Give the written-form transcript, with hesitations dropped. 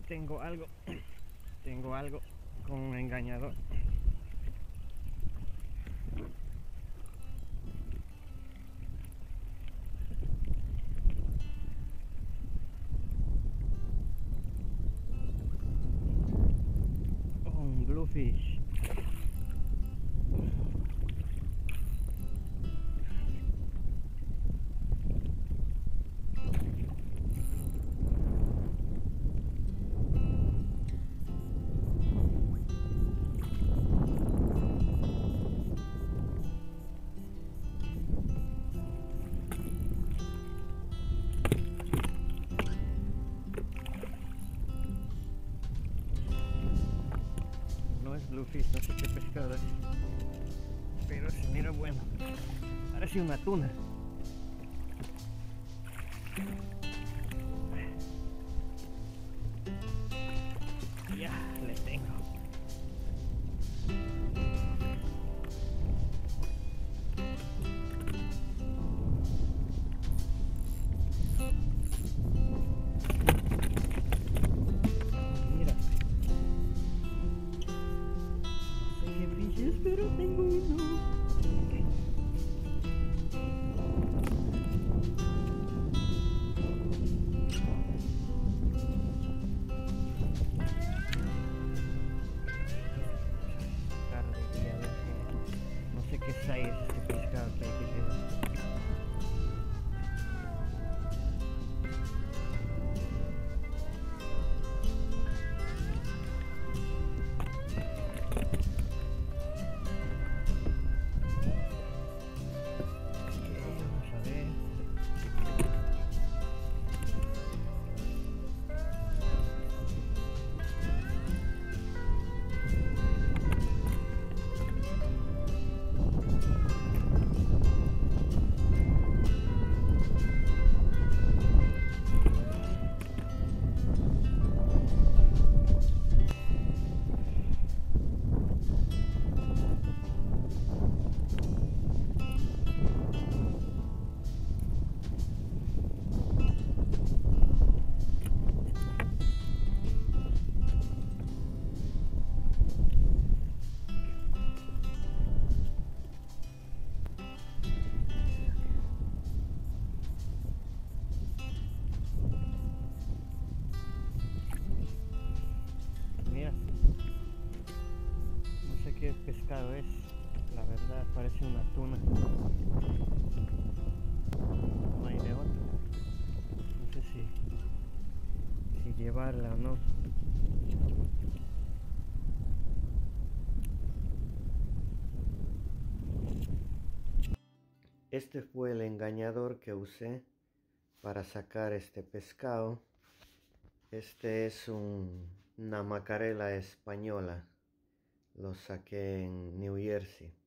tengo algo. Tengo algo con un engañador. Oh, un bluefish. No es bluefish, no sé qué pescado es, pero se mira bueno. Parece una tuna. Ya, le tengo. Mira. No sé qué fish es, pero tengo uno. Sacarle y a ver qué. No sé qué size es este pescado que hay que llevar. Vamos a ver. Mira, no sé qué pescado es. La verdad parece una tuna. No hay de otra. No sé si llevarla o no. Este fue el engañador que usé para sacar este pescado. Este es una macarela española. Lo saqué en New Jersey.